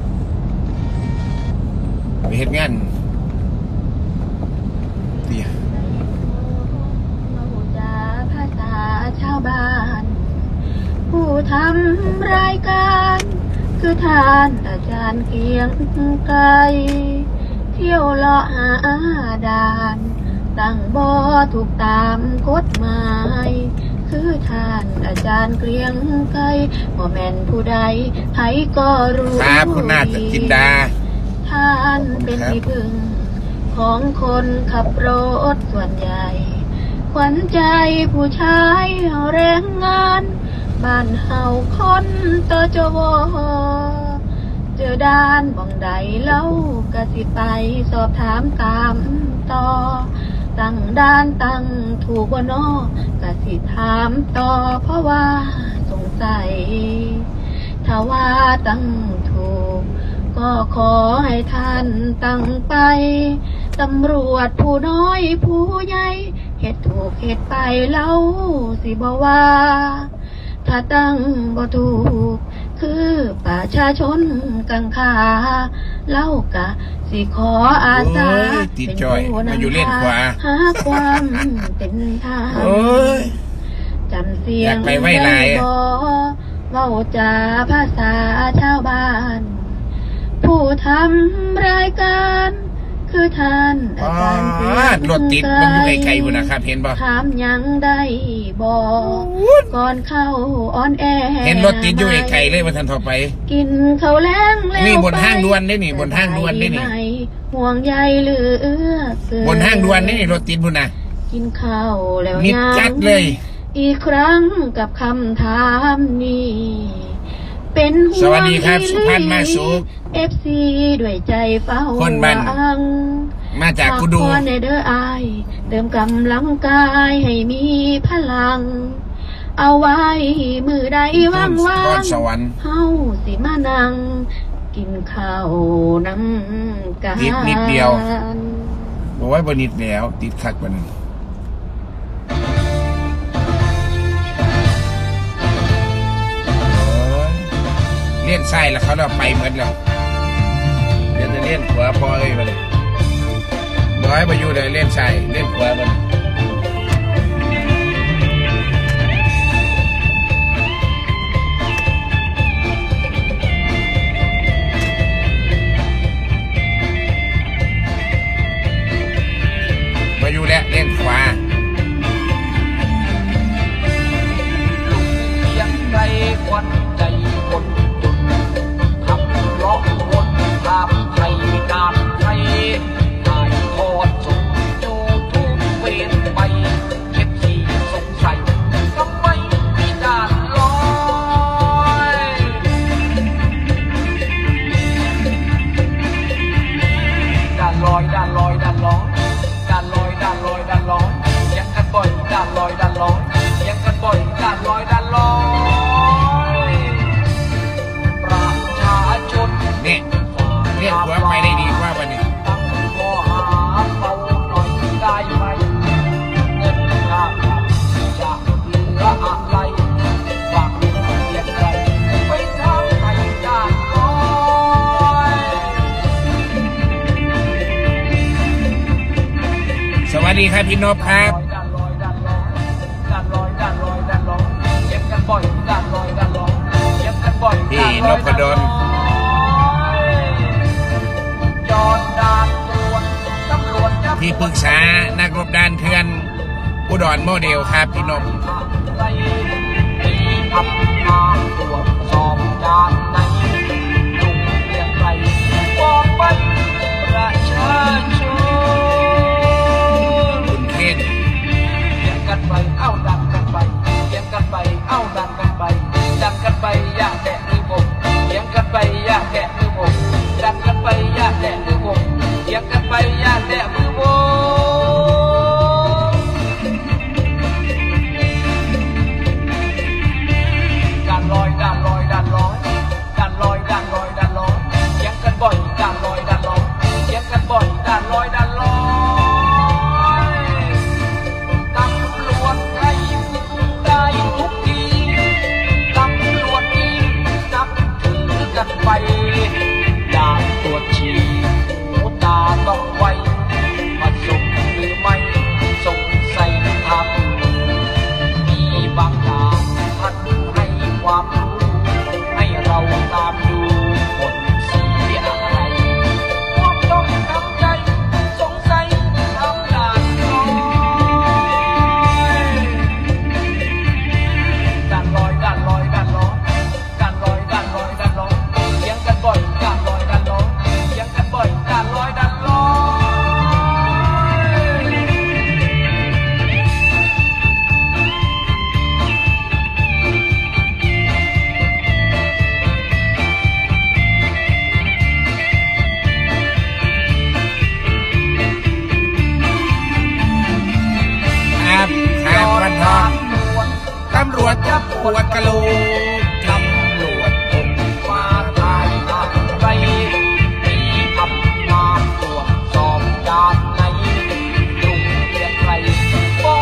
ไปเฮ็ดงานเดี๋ยวภาษาชาวบ้านผู้ทำรายการคือท่านอาจารย์เกียงไกรเที่ยวเลาะหาด่านตั้งบ่ถูกตามกฎหมายคือท่านอาจารย์เกรียงไกรบ่แม่นผู้ใดไผก็รู้ครับคุณนาถจินดาท่านเป็นที่พึ่งของคนขับรถส่วนใหญ่ขวัญใจผู้ชายแรงงานบ้านเฮาคนตจวเจอด้านบ่องใดเล่ากะสิไปสอบถามตามต่อตั้งด้านตั้งถูกบ่น้อกะสิถามต่อเพราะว่าสงสัยถ้าว่าตั้งถูกก็ขอให้ท่านตั้งไปตำรวจผู้น้อยผู้ใหญ่เฮ็ดถูกเฮ็ดไปแล้วสิบ่ว่าถ้าตั้งบ่ถูกคือประชาชนกังขาเล่ากะสิขออาสาเป็นผู้นำพาหาความเป็นธรรมจำเสียงได้บ่เว้าจาภาษาชาวบ้านผู้ทำรายการคือท่านอาจารย์รถติดมันอยู่ไกลๆบุนะครับเห็นบ่ถามยังได้บ่ก่อนเข้าออนแอร์เห็นรถติดอยู่ไกลๆเลยมาทันต่อไปกินข้าวแลงแล้วนี่บนห้างด่วนได้นี่บนห้างด่วนได้นี่ห่วงใยเหลือเกินบนห้างด่วนนี่รถติดพุ่นน่ะกินข้าวแล้วมิดจัดเลยอีกครั้งกับคำถามนี้เป็นสวัสดีครับสุพรรณมาสุข FC ด้วยใจเฝ้าคนบ้านมาจากกุดูในเด้ออายเติมกำลังกายให้มีพลังเอาไว้มือใดว่างๆเฮาสิมานั่งกินข้าวน้ำกันนิดเดียวบอกว่าบ่นิดแล้วติดคักบ่นึงเล่นไส้แล้วเขาเราไปเหมือนแล้วเดี๋ยวจะเล่นขวาพอเลยมาเลยบอกให้มาอยู่เลยเล่นไส้เล่นขวามันมาอยู่แล้วเล่นขวายังไงควันใจคนทำล้อวนตามไทยการไทยถ่ายทอดสดจูทุกเวรไปเก็บที่สงสัยทำไมมีด่านลอยด่านลอยด่านลอยด่านลอยด่านลอยด่านลอยด่านลอยยังกันบ่อยด่านลอยด่านลอยยังกันบ่อยด่านลอยด่านลอยประชาชนเนี่ยเรียกหัวไปได้ดีกว่าวันนี้ตั้งข้อหาเบาหน่อยได้ไหมเงินค่าจะเหลืออะไรฝากเงินอย่างไรไปทางไหนด่านลอยสวัสดีครับพี่นพครับด่านลอยด่านลอยด่านลอยด่านลอยด่านลอยเก็บกันบ่อยด่านลอยด่านลอยเก็บกันบ่อยพี่นพดลจอดด่านตรวจตำรวจที่ปรึกษานักรบด่านเถื่อนอุดรโมเดลครับพี่นพมีอำนาจตรวจสอบด่านไหนลุงเรียกใครบอกไปประชาชนคุณเคนเลี้ยงกันไปเอ้าดันกันไปเลี้ยงกันไปเอ้าดันกันไปดันกันไปอย่าแตะมือผมเลี้ยงกันไปอย่าแตะมือผมดันกันไปอย่าแตะมือผมเลี้ยงกันไปอย่าแตะมือผมด่านลอยด่านลอยด่านลอยด่านลอยด่านลอยด่านลอยเลี้ยงกันบ่อยด่านลอยด่านลอยเลี้ยงกันบ่อยด่านลอยด่านลอยตำรวจไทยได้ทุกทีตำรวจนี่นับถือกันไปด่านตรวจฉี่หูตาต้องไวผสมหรือไม่สงสัยทำมีบางอย่างท่านให้ความรู้ให้เราตามดูผลเสียอะไรพวกต้องทำใจสงสัยทำด่านลอยด่านลอยด่านลอยด่านลอยด่านลอยด่านลอยด่านลอยเลี้ยงกันบ่อยด่านลอยด่านลอยเลี้ยงกันบ่อยด่านลอยด่านลอยครับครับวันทองตำรวจจับปวดกะโหลกตำรวจผมมาถ่ายอะไรมีอำนาจตรวจสอบด่านไหนลุงเรียกใครบอ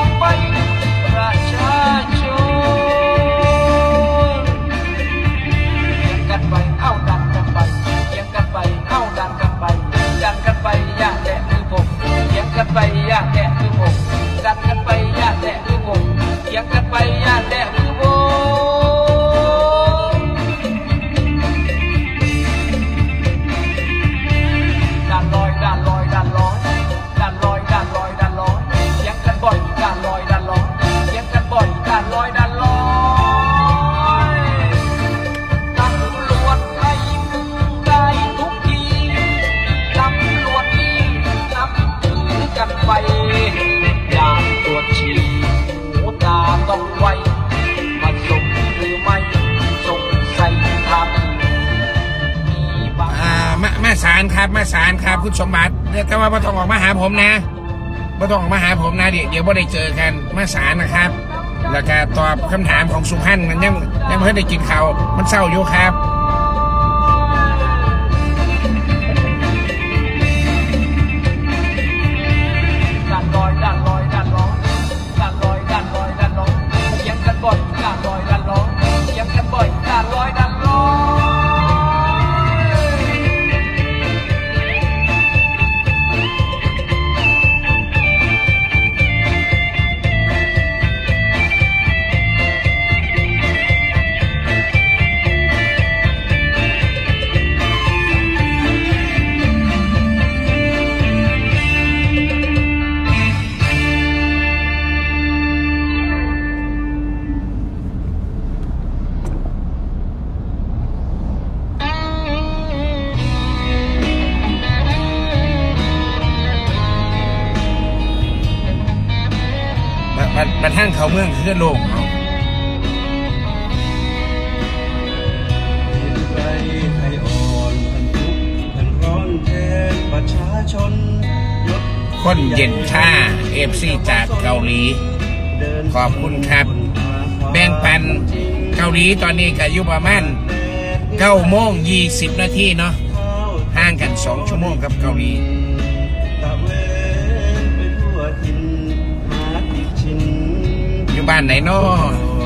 ารครับมาศาลครับคุณสมบัติแต่ว่าไม่ต้องออกมาหาผมนะไม่ต้องออกมาหาผมนะเดี๋ยวไม่ได้เจอกันมาศาลนะครับแล้วก็ตอบคำถามของสุพรรณมันยังไม่ได้กินข้าวมันเศร้าอยู่ครับดันลอยดันลอยดันร้องดันลอยดันลอยดันร้องเสียงกันบ่อยดันลอยดันร้องเสียงกันบ่อยดันลอยดันร้องมาทั้งเขาเมืองคือโล่งเอาคนเย็นท่าFCจากเกาหลีขอบคุณครับแบ่งปันเกาหลีตอนนี้ก็อยู่ประมาณ9:20 นาทีเนาะห่างกัน2 ชั่วโมงกับเกาหลีอยู่บ้านไหนเนาะ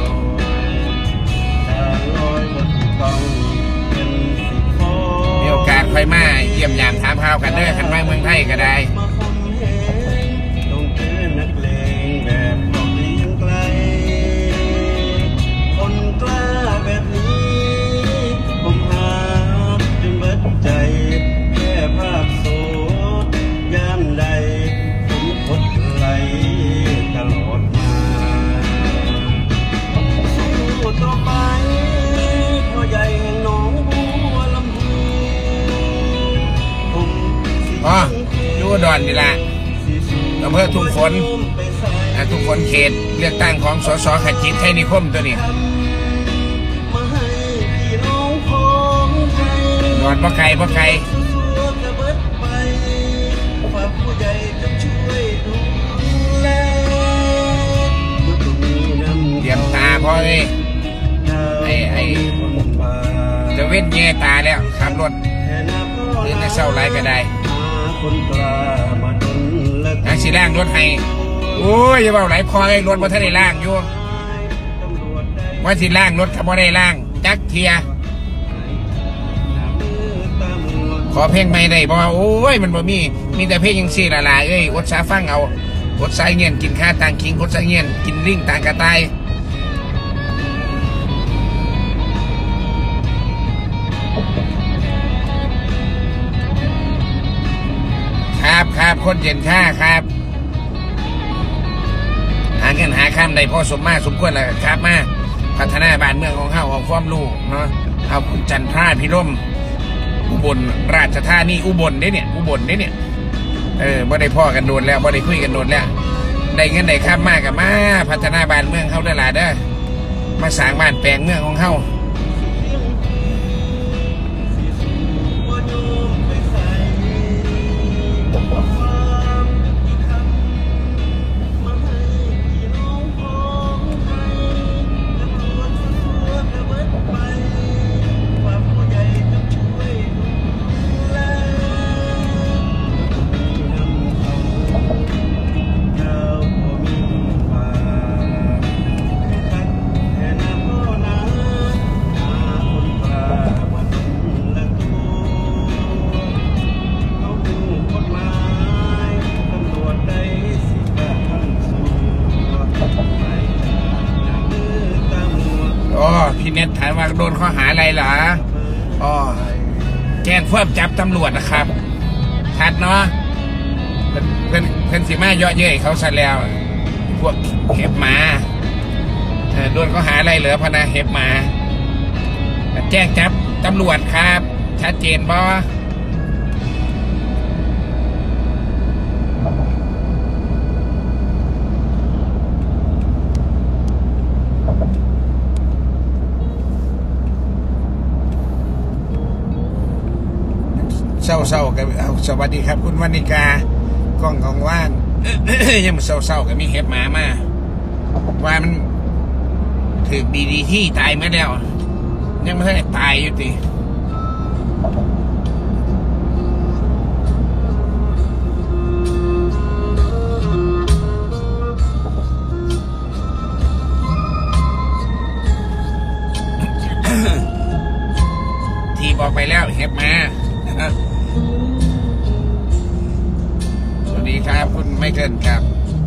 มีโอกาสค่อยมาเยี่ยมยามถามข่าวกันเด้อขันมาเมืองไทยก็ได้อ๋ออยู่อุดรนี่ละอำเภอทุ่งฝนทุ่งฝนเขตเลือกตั้งของสสขจิตไทยนิคมตัวนี้นอนบ่ไกลเดี๋ยวตาพอเลยไอ้จะเว้นแย่ตาแล้วขับรถเดินในเศร้าไรก็ได้นักสีล่างรถให้โอ้ยอย่าเบาไหลพอเลยรถมาท่านได้ล่างอยู่ว่าสีล่างรถขับมาได้ล่างจักเทียขอเพลงไม่ได้บอกว่าโอ้ยมันบ่มีแต่เพลงยังซี่ละเอ้ยอดสาฟังเอาอดสายเงียนกินข้าต่างคิงอดสายเงียนกินลิงต่างกระต่ายครับคนเย็นค่าครับหาเงินหาข้ามได้พอสมมาสมควรแล้วครับมาพัฒนาบ้านเมืองของเฮาเอาความรู้เนาะเอาคุณจันทราพิรมอุบลราชธานีอุบลเนี่ยบ่ได้พ่อกันโดนแล้วบ่ได้คุยกันโดนแล้วได้เงินได้ข้ามมากกับมาพัฒนาบ้านเมืองเฮาได้หลายเด้อมาสร้างบ้านแปลงเมืองของเฮาพี่เน็ตถามว่าโดนข้อหาอะไรเหรออ๋อแจ้งความจับตำรวจนะครับชัดเนาะเพิ่นสิมาเยอะเย้ยเขาซะแล้วพวกเห็บหมาโดนข้อหาอะไรเหรอพนะเห็บหมาแจ้งจับตำรวจครับชัดเจนบ่เศร้าๆกันสวัสดีครับคุณวรรณิกากล้องของว่าง ยังเศร้าๆกันมีเห็บหมามาว่ามันถือดีที่ตายมาแล้วยังไม่ได้ตายอยู่ติที่บอกไปแล้วเห็บมาสวัสดีครับคุณไม่เกินครับ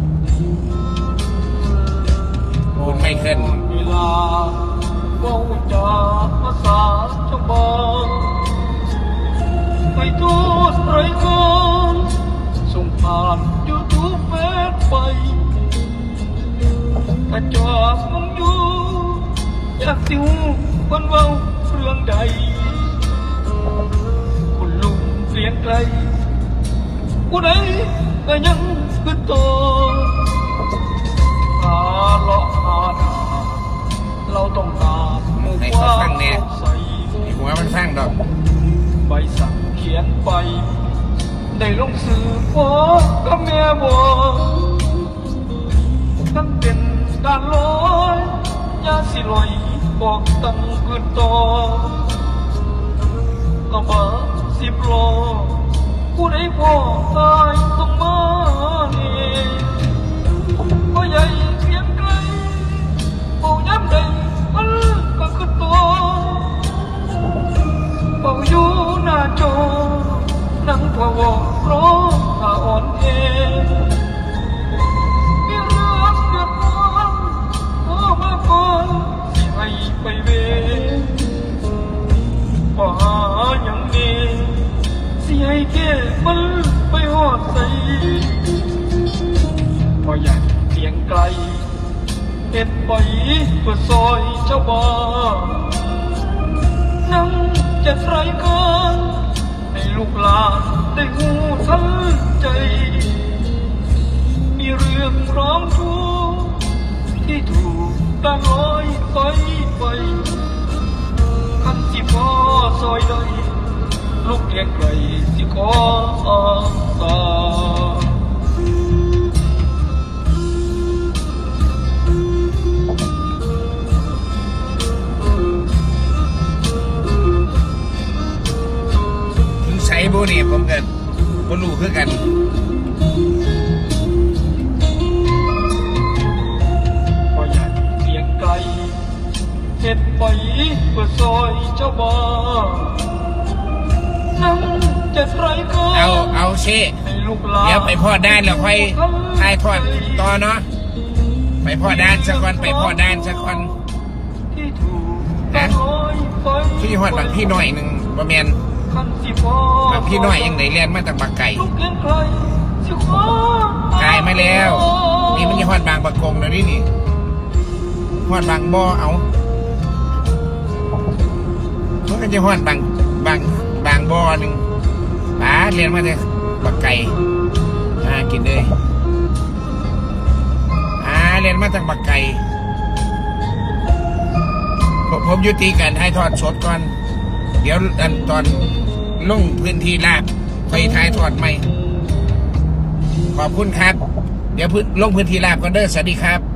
คุณไม่เกินเวลาเว้าจาภาษาชาวบ้านไปทูตไรกันส่งผ่านยูทูบเฟซไปกระจอกมึงอยู่อยากสิวคนเว้าเรื่องใดคนลุงเสียงไกลผู้ใดก็ยังคือโตหาเลาะหาหาเราต้องการหมู่ความใสหัวมันฟังดอกใบสั่งเขียนไปได้ลงสื่อพ่อกับแม่บอกนั่นเป็นการลอยยาสิลอยบอกตั้งคืนต่อกระบะ10 ล้อผู้ใดพ่อตายต้องมาเองพ่อใหญ่เสียงไกลเป่าย้ำใดมันก็คือตัวเป่าอยู่หน้าจอนั่งพะวงร้องถ้าอ่อนเอมีเรื่องเดือดร้อนโอ้มาก่อนสิให้ไปเวบ่หาอย่างนี้สิให้แค่มันไปหอดใส่พออยากเสียงไกลเห็ดไปเพื่อซอยชาวบ้านนั่งจะไร้กันให้ลูกหลานได้หูทันใจมีเรื่องร้องทุกข์ที่ถูกตาลอยไฟไปคันที่พ่อซอยใดลูกเลี้ยงไกลสิขออาสาใช้บุหรี่ผมกันบุหรี่คือกันพออยากเลี้ยงไกลเห็ดไปเพื่อซอยเจ้าบ้านนั่งจะไร้ก็เอาเช่เดี๋ยวไปพ่อด้านแล้วค่อยถ่ายทอดต่อเนาะไปพ่อด้านสักวันไปพ่อด้านสักวันนะพี่หอดบางพี่หน่อยหนึ่งประมาณบางพี่หน่อยยังไหนเรียนมาจากบางไก่กายมาแล้วนี่มันจะหอดบางบางกงแล้วนี่หอดบางบ่อเอามันก็จะหอดบางบ่อหนึ่งป๋าเรียนมาจากบางไก่กินเลยเรียนมาจากบางไก่ผมยุติการถ่ายทอดสดก่อนเดี๋ยวตอนลงพื้นที่ลาบไปถ่ายทอดใหม่ขอบคุณครับเดี๋ยวลงพื้นที่ลาบก่อนเด้อสวัสดีครับ